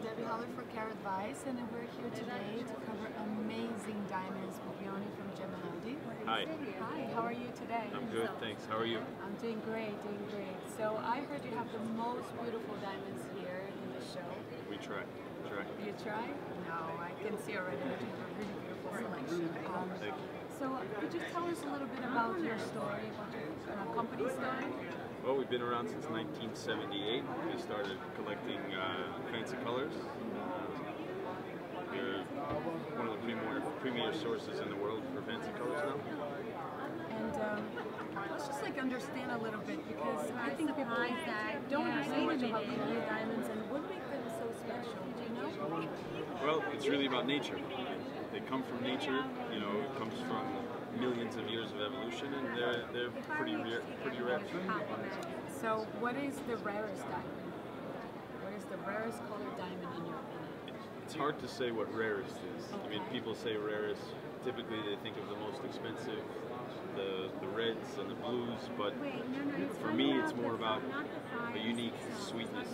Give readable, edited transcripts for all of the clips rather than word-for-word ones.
Debbie Holler for Carat Vice, and we're here today to cover amazing diamonds with Yoni from Geminaldi. Hi. Hi, how are you today? I'm good, thanks. How are you? I'm doing great, doing great. So I heard you have the most beautiful diamonds here in the show. We try. You try? No, I can see already that you have a really beautiful selection. Thank you. So could you tell us a little bit about your story, about your company story? Well, we've been around since 1978. We started collecting fancy colors. We're one of the premier sources in the world for fancy colors now. And let's just understand a little bit, because I think people don't understand much about India diamonds and what makes them so special. Do you know? Well, it's really about nature. They come from nature. You know, it comes from millions of years of evolution, and they're pretty rare. So, what is the rarest diamond? What is the rarest colored diamond in your opinion? It's hard to say what rarest is. I mean, people say rarest. Typically, they think of the most expensive, the reds and the blues, but for me, it's more about a unique sweetness.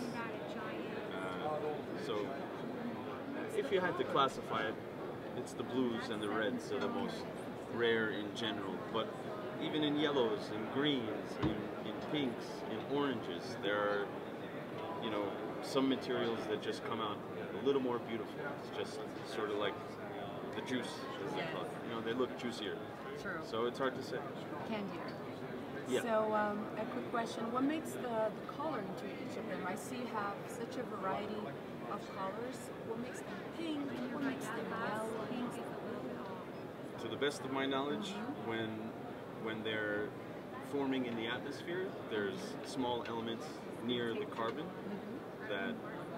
So, if you had to classify it, it's the blues and the reds are the most rare in general. But even in yellows, in greens, in pinks, in oranges, there are, you know, some materials that just come out a little more beautiful. It's just sort of like the juice, as they call it. You know, they look juicier. True. So it's hard to say. Candier. Yeah. So a quick question: what makes the color into each of them? I see you have such a variety of colors. What makes them pink? What makes them yellow? To the best of my knowledge, when they're forming in the atmosphere, there's small elements near the carbon that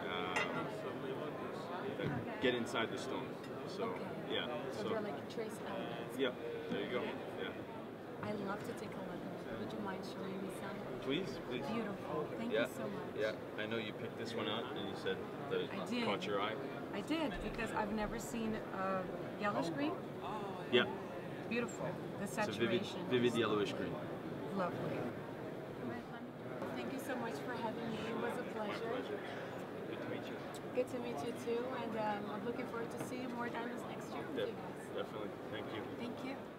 get inside the stone. So yeah. So they're like trace elements. Yeah. There you go. Yeah. I love to take a look. Would you mind showing me some? Please. Beautiful. Thank you so much. Yeah. I know you picked this one out, and you said that it caught your eye. I did, because I've never seen a yellowish green. Yeah. Beautiful. The saturation. It's a vivid yellowish green. Lovely. Thank you so much for having me. It was a pleasure. My pleasure. Good to meet you. Good to meet you too, and I'm looking forward to seeing more diamonds next year with you guys. Definitely. Thank you. Thank you.